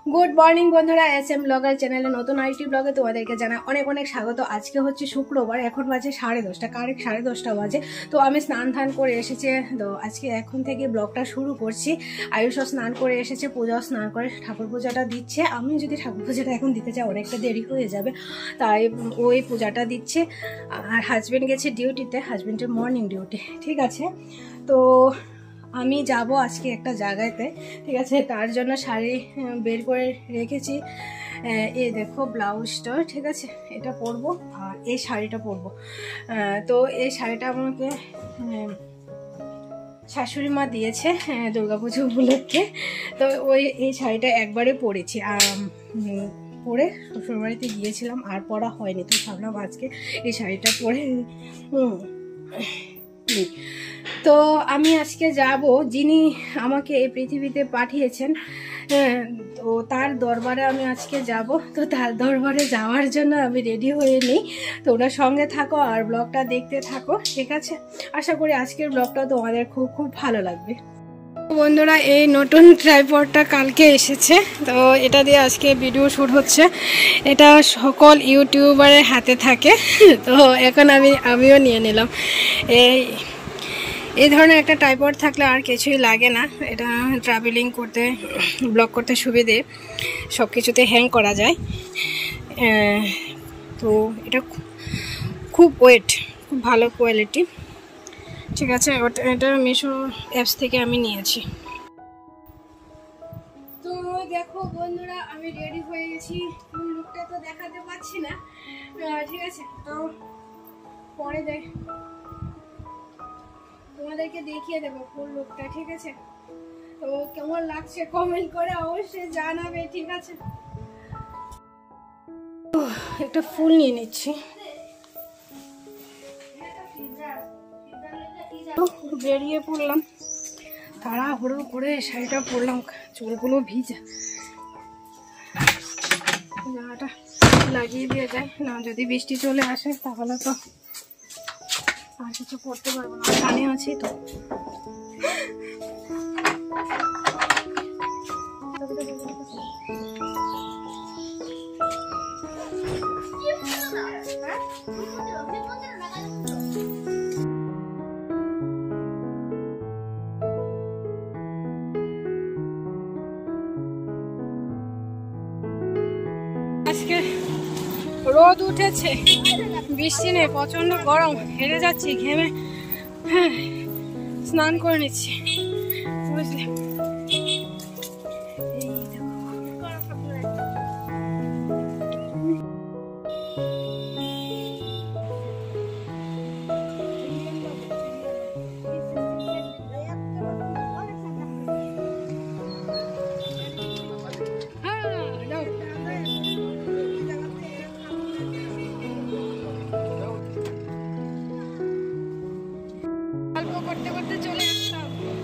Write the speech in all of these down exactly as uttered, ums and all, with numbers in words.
Good morning বন্ধুরা, S M blogger চ্যানেলে নতুন আইটি ব্লগে তোমাদেরকে জানাই অনেক অনেক স্বাগত। আজকে হচ্ছে শুক্রবার, এখন বাজে সাড়ে দশটা কারেক্ট সাড়ে দশটা বাজে। তো আমি স্নান ধান করে এসেছি, তো আজকে এখন থেকে ব্লগটা শুরু করছি। আয়ুষও স্নান করে এসেছে, পূজাও স্নান করে ঠাকুর পূজাটা দিচ্ছে। আমি যদি ঠাকুর পূজাটা এখন দিতে চাই অনেকটা দেরি হয়ে যাবে, তাই ওই পূজাটা দিচ্ছে। আর হাজব্যান্ড গেছে ডিউটিতে, হাজব্যান্ডের মর্নিং ডিউটি, ঠিক আছে। তো আমি যাব আজকে একটা জায়গাতে, ঠিক আছে। তার জন্য শাড়ি বের করে রেখেছি। এই দেখো ব্লাউজটা, ঠিক আছে, এটা পরবো আর এই শাড়িটা পরবো। তো এই শাড়িটা আমাকে শাশুড়ি মা দিয়েছে দুর্গাপুজো উপলক্ষে। তো ওই এই শাড়িটা একবারে পরেছি, আর পরে শ্বশুরবাড়িতে গিয়েছিলাম আর পরা হয়নি। তো ভাবলাম আজকে এই শাড়িটা পরে হুম তো আমি আজকে যাব যিনি আমাকে এই পৃথিবীতে পাঠিয়েছেন, তো তার দরবারে আমি আজকে যাব। তো তার দরবারে যাওয়ার জন্য আমি রেডি হয়ে নিই। তোমরা সঙ্গে থাকো আর ব্লগটা দেখতে থাকো, ঠিক আছে। আশা করি আজকের ব্লগটা তোমাদের খুব খুব ভালো লাগবে। বন্ধুরা, এই নতুন ট্রাইপডটা কালকে এসেছে, তো এটা দিয়ে আজকে ভিডিও শ্যুট হচ্ছে। এটা সকল ইউটিউবারের হাতে থাকে, তো এখন আমি আমিও নিয়ে নিলাম। এই এই ধরনের একটা ট্রাইপড থাকলে আর কিছুই লাগে না। এটা ট্রাভেলিং করতে, ব্লগ করতে সুবিধে, সব কিছুতে হ্যাং করা যায়। তো এটা খুব ওয়েট, খুব ভালো কোয়ালিটি, ঠিক আছে। এটা মিশো অ্যাপস থেকে আমি নিয়েছি। তো দেখো বন্ধুরা, আমি রেডি হয়ে গেছি। ফুল লুকটা তো দেখাতে পাচ্ছি না, ঠিক আছে। তো পরে দেখ তোমাদেরকে দেখিয়ে দেবো ফুল লুকটা, ঠিক আছে। তো কেমন লাগছে কমেন্ট করে অবশ্যই জানাবে, ঠিক আছে। একটা ফুল নিয়ে নিচ্ছি। বেরিয়ে পড়লাম, তাড়াহুড়ো করে শাড়িটা পরলাম, চুলগুলো ভিজা, জামাটা লাগিয়ে দিয়ে যায় না। যদি বৃষ্টি চলে আসে তাহলে তো আর কিছু করতে পারবো না, কানে আছি তো। আজকে রোদ উঠেছে, বৃষ্টি নেই, প্রচন্ড গরম, হেরে যাচ্ছি ঘেমে। হ্যাঁ, স্নান করে নিচ্ছি, বুঝলে। করতে করতে চলে আসলাম।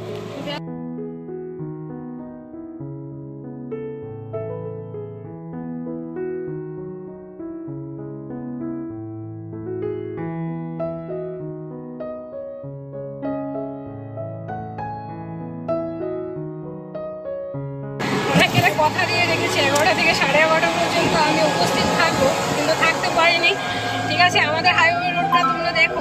কথা দিয়ে রেখেছি এগারোটা থেকে সাড়ে এগারোটা পর্যন্ত আমি উপস্থিত থাকবো, কিন্তু থাকতে পারিনি, ঠিক আছে। আমাদের হাইওয়ে রোডটা তোমরা দেখো,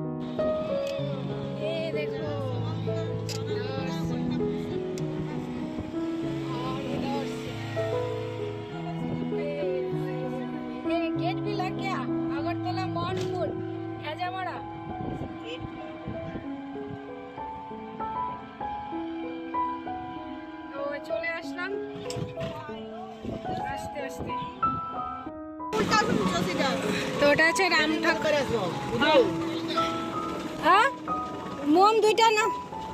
गेट भी लग गया, अगरतला मॉनपुर हैजामारा। तो चले আসলাম আস্তে আস্তে। তো ওটা হচ্ছে রাম ঠাকুর। হ্যাঁ, মোম দুইটা না।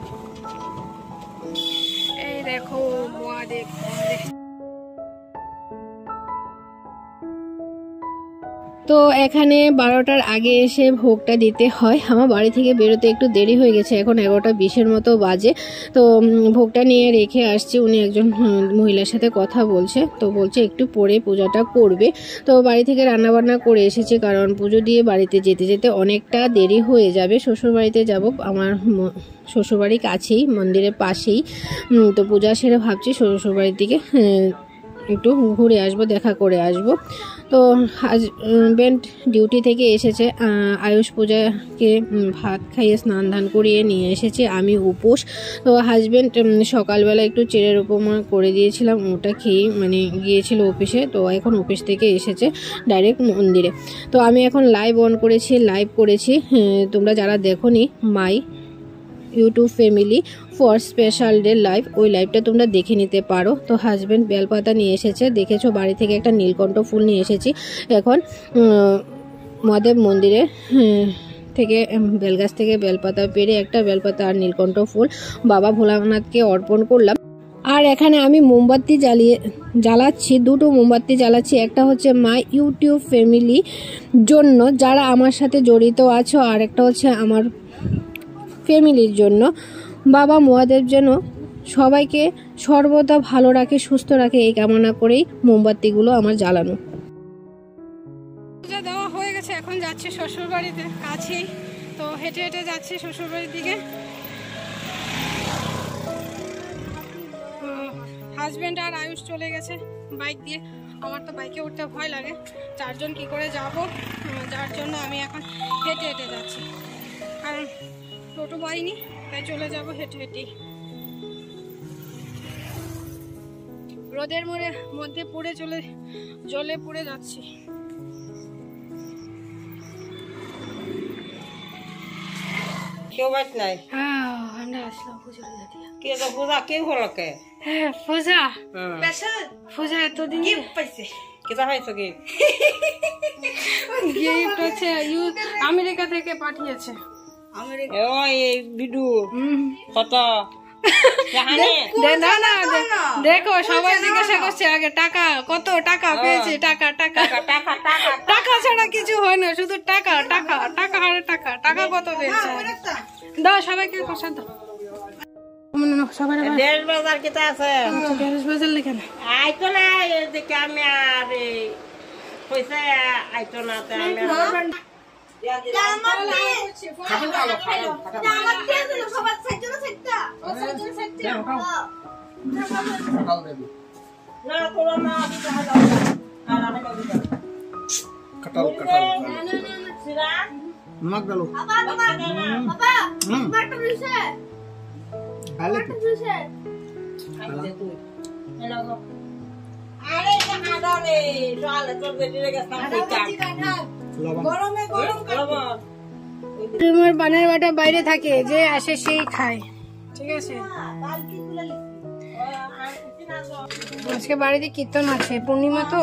এই দেখো মহাদেব। তো এখানে বারোটার আগে এসে ভোগটা দিতে হয়। আমার বাড়ি থেকে বেরোতে একটু দেরি হয়ে গেছে, এখন এগারোটা বিশের মতো বাজে। তো ভোগটা নিয়ে রেখে আসছি, উনি একজন মহিলার সাথে কথা বলছে, তো বলছে একটু পরে পূজাটা করবে। তো বাড়ি থেকে রান্নাবান্না করে এসেছি, কারণ পুজো দিয়ে বাড়িতে যেতে যেতে অনেকটা দেরি হয়ে যাবে। শ্বশুরবাড়িতে যাব, আমার শ্বশুরবাড়ি কাছেই, মন্দিরের পাশেই। তো পূজা সেরে ভাবছি শ্বশুরবাড়ির দিকে একটু ঘুরে আসবো, দেখা করে আসবো। তো হাজবেন্ড ডিউটি থেকে এসেছে, আয়ুষ পূজাকে ভাত খাইয়ে স্নান ধান করিয়ে নিয়ে এসেছে, আমি উপোস। তো হাজবেন্ড সকালবেলা একটু চেরের উপমা করে দিয়েছিলাম, ওটা খেয়েই মানে গিয়েছিল অফিসে। তো এখন অফিস থেকে এসেছে ডাইরেক্ট মন্দিরে। তো আমি এখন লাইভ অন করেছি, লাইভ করেছি। তোমরা যারা দেখোনি my YouTube family for special day live, ওই লাইভটা তোমরা দেখে নিতে পারো। তো হাজব্যান্ড বেলপাতা নিয়ে এসেছে, দেখেছো বাড়ি থেকে একটা নীলকণ্ঠ ফুল নিয়ে এসেছি। এখন মহাদেব মন্দিরে থেকে বেলগাছ থেকে বেলপাতা পেরে একটা বেলপাতা আর নীলকণ্ঠ ফুল বাবা ভোলানাথকে অর্পণ করলাম। আর এখানে আমি মোমবাতি জ্বালিয়ে জ্বালাচ্ছি, দুটো মোমবাতি জ্বালাচ্ছি। একটা হচ্ছে মাই ইউটিউব ফ্যামিলি জন্য, যারা আমার সাথে জড়িত আছো, আর একটা হচ্ছে আমার ফ্যামিলির জন্য। বাবা মহাদেব যেন সবাইকে সর্বদা ভালো রাখে, সুস্থ রাখে, এই কামনা করেই মোমবাতিগুলো আমার জ্বালানো। পূজা দেওয়া হয়ে গেছে, এখন যাচ্ছি শ্বশুর বাড়িতে, কাছেই। তো হেঁটে হেঁটে যাচ্ছি শ্বশুর বাড়ির দিকে। হাজব্যান্ড আর আয়ুষ চলে গেছে বাইক দিয়ে। আমার তো বাইকে উঠতে ভয় লাগে, চারজন কি করে যাব, যার জন্য আমি এখন হেঁটে হেঁটে যাচ্ছি। কারণ টোটো পাইনি, তাই চলে যাব হেঁটে হেঁটে। রোদের মোড়ে মধ্যে পুড়ে চলে জলে পুড়ে যাচ্ছি। কেউ বাইক নাই। হ্যাঁ আমরা আসলাম পূজা দিয়ে। কে তো পূজা কেউ হলো কে? হ্যাঁ পূজা পূজা এতদিন গিফট পাইছে। কেটা পাইছো কি? গিফট হচ্ছে আমেরিকা থেকে পাঠিয়েছে। আমেরিকা ওই ভিডিও কত? দেখো সবাই জিজ্ঞাসা করছে আগে টাকা কত, টাকা পেয়েছে, টাকা টাকা টাকা টাকা ছাড়া কিছু হয় না, শুধু টাকা টাকা টাকা আর টাকা টাকা কত পেয়েছে। দাও সবাইকে প্রসাদ দাও। দেড় বাজার কেটা আছে? দেড় বাজার লিখে না আইতো না, এদিকে আমি আর পয়সা আইতো না। বানের বাটা বাইরে থাকে, যে আসে সেই খায়, ঠিক আছে। আজকে বাড়িতে কীর্তন আছে, পূর্ণিমা তো।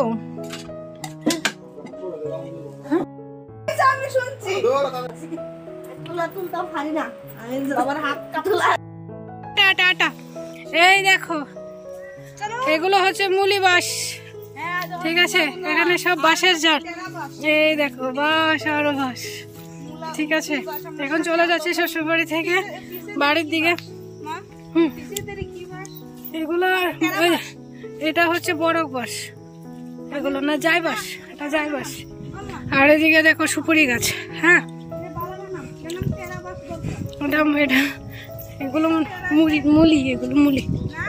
এই দেখো এগুলো হচ্ছে মুলি বাঁশ, ঠিক আছে। এখানে সব বাঁশের ঝাড়, এই দেখো বাঁশ আরো বাঁশ, ঠিক আছে। এখন চলে যাচ্ছে শ্বশুর বাড়ি থেকে বাড়ির দিকে। হুম এগুলো এটা হচ্ছে বড় বাঁশ, এগুলো না যাই বাঁশ, এটা যাই বাঁশ। আর এদিকে দেখো সুপুরি গাছ। হ্যাঁ ওটা এটা এগুলো মুলি মুলি এগুলো মুলি।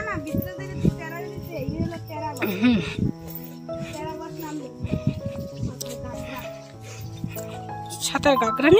হুম ছাতার গাগরানি।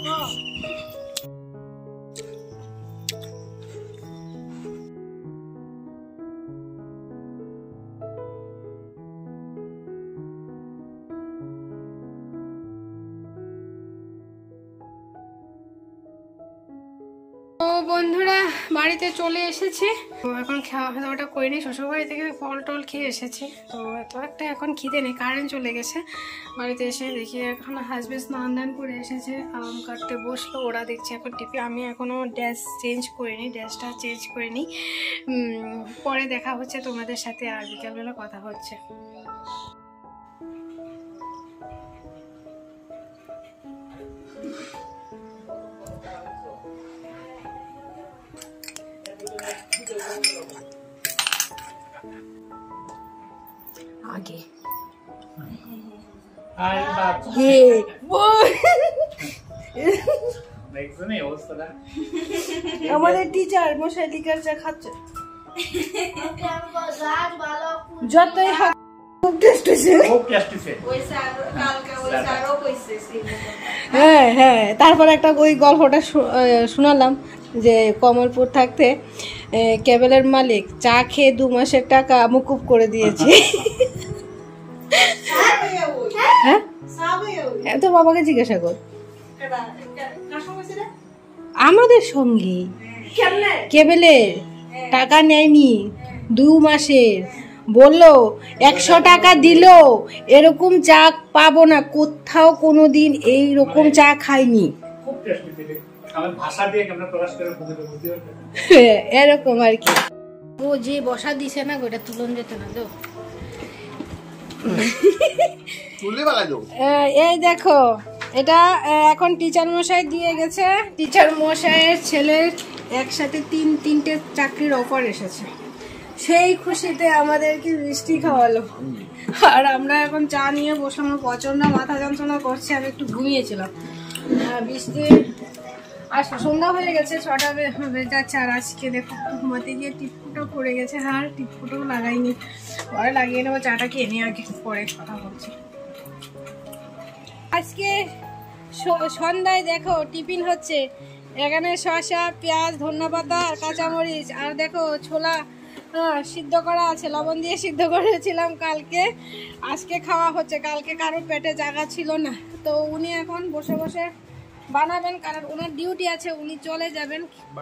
তো বন্ধুরা বাড়িতে চলে এসেছি, তো এখন খাওয়া দাওয়াটা করে নিই। শ্বশুরবাড়ি থেকে ফল টল খেয়ে এসেছি, তো এত একটা এখন খিদে নেই, কারেন্ট চলে গেছে। বাড়িতে এসে দেখি এখন হাজবেন্ড স্নান দান করে এসেছে, আম কাটতে বসলো, ওরা দেখছে এখন টিপি। আমি এখনও ড্রেস চেঞ্জ করিনি, ড্রেসটা চেঞ্জ করে নিই, পরে দেখা হচ্ছে তোমাদের সাথে, আর বিকালবেলা কথা হচ্ছে। आगे আমাদের টিচার মশাই লিকার চা খাচ্ছে। যতই হোক খুব টেস্ট হয়েছে। হ্যাঁ হ্যাঁ, তারপর একটা ওই গল্পটা শোনালাম যে কমলপুর থাকতে কেবলের মালিক চা খেয়ে দু মাসের টাকা মুকুব করে দিয়েছে। হ্যাঁ, তোর বাবাকে জিজ্ঞাসা কর। আমাদের সঙ্গে কেবলের টাকা নেয়নি দু মাসের, বললো একশো টাকা দিল, এরকম চা পাবো না কোথাও কোনোদিন, এইরকম চা খাইনি। এরকম আর কি। ও যে বসা দিছে না ওটা তুলন যেত না তো। এই দেখো, এটা এখন টিচার মশাই দিয়ে গেছে। টিচার মশাইয়ের ছেলের একসাথে তিন তিনটে চাকরির অফার এসেছে। সেই খুশিতে আমাদেরকে মিষ্টি খাওয়ালো, আর আমরা এখন চা নিয়ে বসে, আমার প্রচন্ড মাথা যন্ত্রণা করছে। আমি একটু ঘুমিয়েছিলাম, বৃষ্টি আর সন্ধ্যা হয়ে গেছে, ছটা বেজে যাচ্ছে। আর আজকে দেখো ঘুমাতে গিয়ে টিপফুটো পড়ে গেছে, আর টিপফুটো লাগাইনি, পরে লাগিয়ে নেবো। চাটা খেয়ে নিয়ে আগে পরে কথা বলছি। আজকে সন্ধ্যায় দেখো টিফিন হচ্ছে, এখানে শসা, পেঁয়াজ, ধন্যপাতা আর কাঁচামরিচ, আর দেখো ছোলা সিদ্ধ করা আছে, লবণ দিয়ে সিদ্ধ করেছিলাম কালকে, আজকে খাওয়া হচ্ছে। কালকে কারোর পেটে জায়গা ছিল না, তো উনি এখন বসে বসে বানাবেন, কারণ ওনার ডিউটি আছে, উনি চলে যাবেন।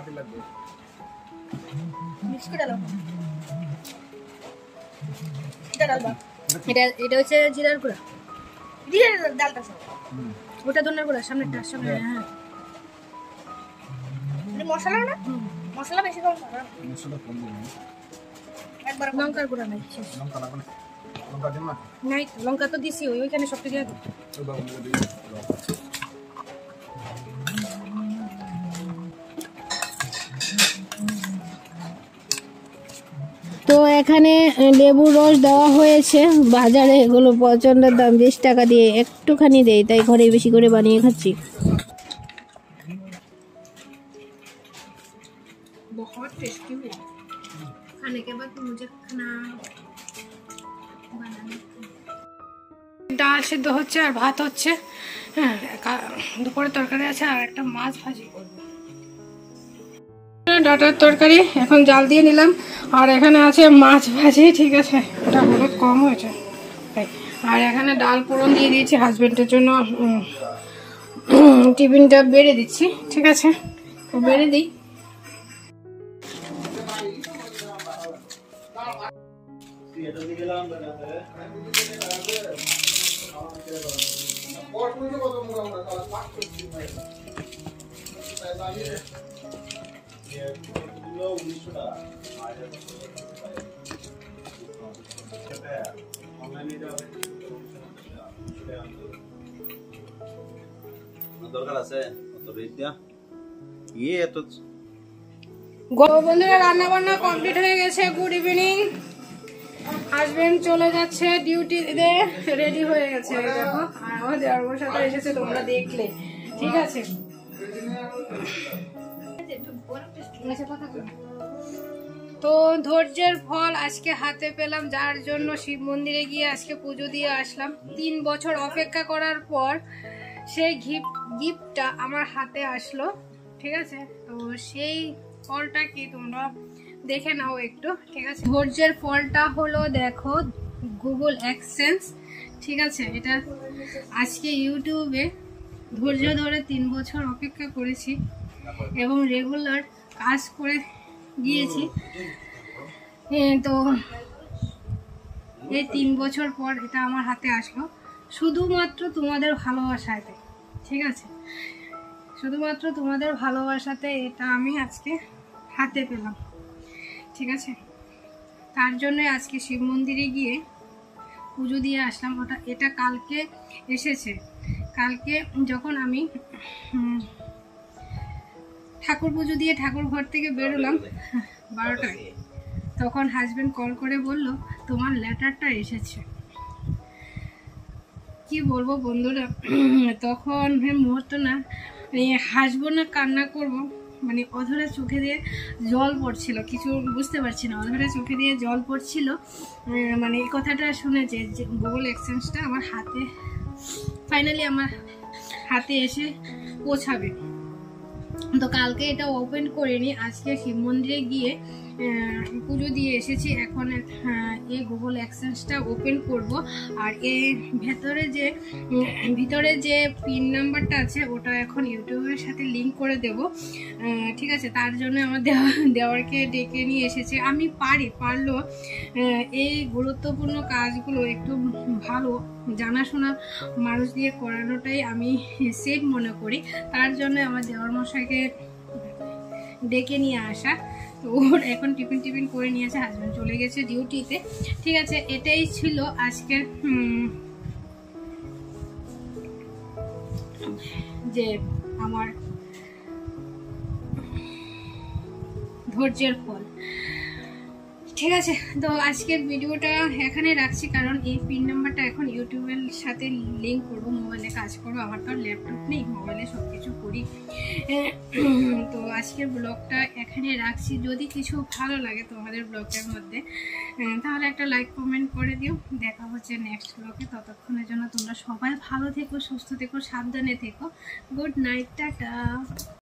এটা এটা হচ্ছে জিরার গুঁড়া, জিরার ডালটা ওটা ধনের গুঁড়া, সামনেটা সামনে। হ্যাঁ, মশলা না, মশলা বেশি কম, একবার লঙ্কার গুঁড়া নাই, নাই লঙ্কা তো দিছি, ওইখানে সব কিছু। তো এখানে লেবুর রস দেওয়া হয়েছে, বাজারে এগুলো প্রচন্ড দাম, বিশ টাকা দিয়ে একটুখানি দেয়, তাই ঘরে বেশি করে বানিয়ে খাচ্ছি। बहुत टेस्टी है, खाने के बाद मुझे खाना बनाने। ডাল সিদ্ধ হচ্ছে আর ভাত হচ্ছে, হ্যাঁ দুপুরে তরকারি আছে, আর একটা মাছ ভাজি করবো। ডাটার তরকারি এখন জাল দিয়ে নিলাম, আর এখানে আছে মাছ ভাজি, ঠিক আছে, এটা হলুদ কম হয়েছে। আর এখানে ডাল পোড়ন দিয়ে দিয়েছি হাজবেন্ডের জন্য, টিফিনটা বেড়ে দিচ্ছি, ঠিক আছে, তো বেড়ে দিই। দরকার আছে বন্ধুরা, রান্না বান্না কমপ্লিট হয়ে গেছে। Good evening. হাজবেন্ড চলে যাচ্ছে ডিউটিতে, রেডি হয়ে গেছে দেখো, আর আমাদের ওর সাথে এসেছে, তোমরা দেখলে, ঠিক আছে। তো ধৈর্যের ফল আজকে হাতে পেলাম, যার জন্য শিব মন্দিরে গিয়ে আজকে পুজো দিয়ে আসলাম। তিন বছর অপেক্ষা করার পর সেই গিফট গিফটটা আমার হাতে আসলো, ঠিক আছে। তো সেই ফলটা কি তোমরা দেখে নাও একটু, ঠিক আছে। ধৈর্যের ফলটা হলো দেখো গুগল অ্যাডসেন্স, ঠিক আছে। এটা আজকে ইউটিউবে ধৈর্য ধরে তিন বছর অপেক্ষা করেছি এবং রেগুলার কাজ করে গিয়েছি। তো এই তিন বছর পর এটা আমার হাতে আসলো, শুধুমাত্র তোমাদের ভালোবাসাতে, ঠিক আছে, শুধুমাত্র তোমাদের ভালোবাসাতে এটা আমি আজকে হাতে পেলাম, ঠিক আছে। তার জন্য আজকে শিব মন্দিরে গিয়ে পুজো দিয়ে আসলাম। ওটা এটা কালকে এসেছে, কালকে যখন আমি ঠাকুর পুজো দিয়ে ঠাকুর ঘর থেকে বেরোলাম বারোটায়, তখন হাজবেন্ড কল করে বলল তোমার লেটারটা এসেছে। কি বলবো বন্ধুরা, তখন মুহূর্ত না হাসবো না কান্না করবো মানে অধরে চোখে দিয়ে জল পড়ছিল, কিছু বুঝতে পারছি না, অধরে চোখে দিয়ে জল পড়ছিল। মানে এই কথাটা শুনেছে যে গুগল এক্সচেঞ্জটা আমার হাতে ফাইনালি আমার হাতে এসে পৌঁছাবে। তো কালকে এটা ওপেন করিনি, আজকে শিব মন্দিরে গিয়ে পুজো দিয়ে এসেছি। এখন এই গুগল এক্সচেঞ্জটা ওপেন করব, আর এর ভেতরে যে ভিতরে যে পিন নাম্বারটা আছে ওটা এখন ইউটিউবের সাথে লিংক করে দেব, ঠিক আছে। তার জন্য আমার দেওয়া দেওয়ারকে ডেকে নিয়ে এসেছে। আমি পারি পারলেও এই গুরুত্বপূর্ণ কাজগুলো একটু ভালো জানাশোনা মানুষ দিয়ে করানোটাই আমি সেফ মনে করি। তার জন্য আমার দেওয়ার মশাইকে ডেকে নিয়ে আসা। তো ওর এখন টিফিন টিফিন করে নিয়েছে, হাজব্যান্ড চলে গেছে ডিউটিতে, ঠিক আছে। এটাই ছিল আজকের যে আমার ধৈর্যের ফল, ঠিক আছে। তো আজকের ভিডিওটা এখানে রাখছি, কারণ এই পিন নাম্বারটা এখন ইউটিউবের সাথে লিঙ্ক করবো, মোবাইলে কাজ করবো। আমার তো ল্যাপটপ নেই, মোবাইলে সব কিছু করি। তো আজকের ব্লগটা এখানে রাখছি। যদি কিছু ভালো লাগে তোমাদের ব্লগের মধ্যে তাহলে একটা লাইক কমেন্ট করে দিও। দেখা হচ্ছে নেক্সট ব্লগে, ততক্ষণের জন্য তোমরা সবাই ভালো থেকো, সুস্থ থেকো, সাবধানে থেকো। Good night, tata.